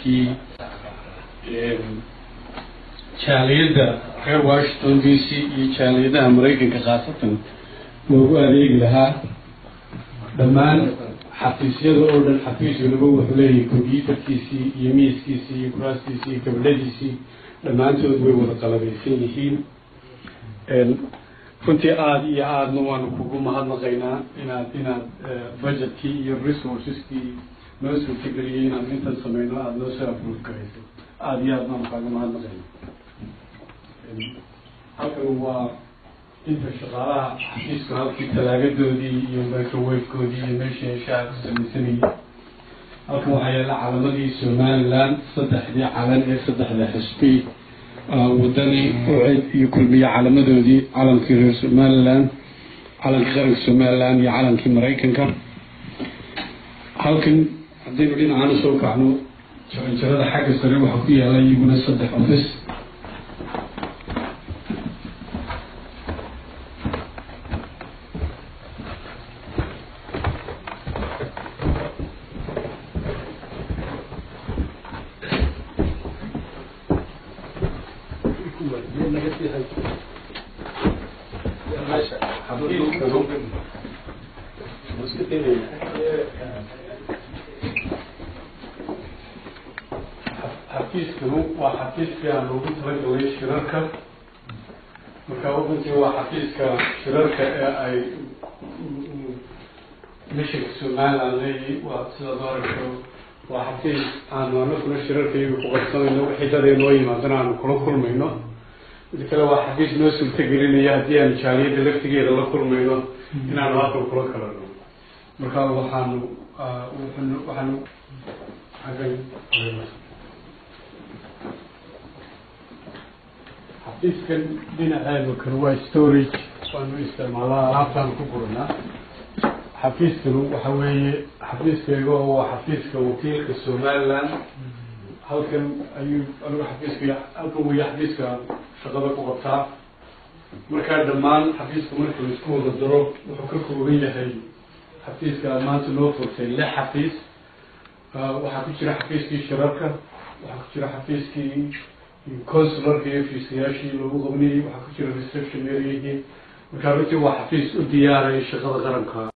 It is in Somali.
xafiiskii jaaliyadda reer Washington DC iyo jaaliyadaha Mareykanka khaasatan loogu adeegi lahaa dhammaan xafiisyada oo dhan xafiis walba wuxuu leeyahay kombiyuutarkiisii iyo miiskiisii iyo kuraastiisii iyo gabadhadiisii dhammaantood way wada qalabaysan yihiin runtii aad iyo aadna waanu kugu mahadnaqaynaa inaad budgetkii iyo resourceskii noo suurtageliyey inaan intan sameyno aada noo soo approve garayso aada iyo aad baanu kaaga mahadnaqaynaa halkan waa inta shaqaalaha xafiiska halkii talaagadoodii iyo microwavekoodii iyo meeshii ay shaaca ku samaysanayay halkan waxaa yaala calamadii Somaliland saddexdii calan ee saddexda xisbi wadani ucid iyo kulmiye calamadoodii calankii reer Somaliland calankii qaranka Somaliland iyo calankii Mareykanka halkan haddaynu dhinacaana soo kacno jaranjarada xagga sare waxaa ku yaala iyaguna saddex office xafiiskanu waa xafiiska loogu talagalay shirarka marka runtii waa xafiiska shirarka ee ay mishanka Somaliland leeyihiin waa sidaad u aragto waa xafiis aanu anaguna shirarka iyaga ku qabsanayno wixii dad ay noo yimaadana aanu kula kulmayno mid kale waa xafiis noo suurtagelinaya haddii aanu jaaliyadda laftigeeda la kulmayno inaanu halkan kula kalano marka waxaanu xafiiskan dhinaceenu kan waa storage waanu isticmaalaa alaabtaanu ku guranaa xafiiskanu waxa weeye xafiiskayga oo waa xafiiska wakiilka Somaliland halkan ayuu anigu xafiiska halkan weeye xafiiska shaqada ku qabtaa markaa dhammaan xafiiska marka la isku wada daro wuxuu ka kooban yahay xafiiska maanta loo furtay 6 xafiis waxaa ku jira xafiiskii shirarka waxaa ku jira xafiiskii consularka iyo fiisayaashii loogu qabnayay waxaa ku jira reception area markaa runtii waa xafiis u diyaaray shaqada qaranka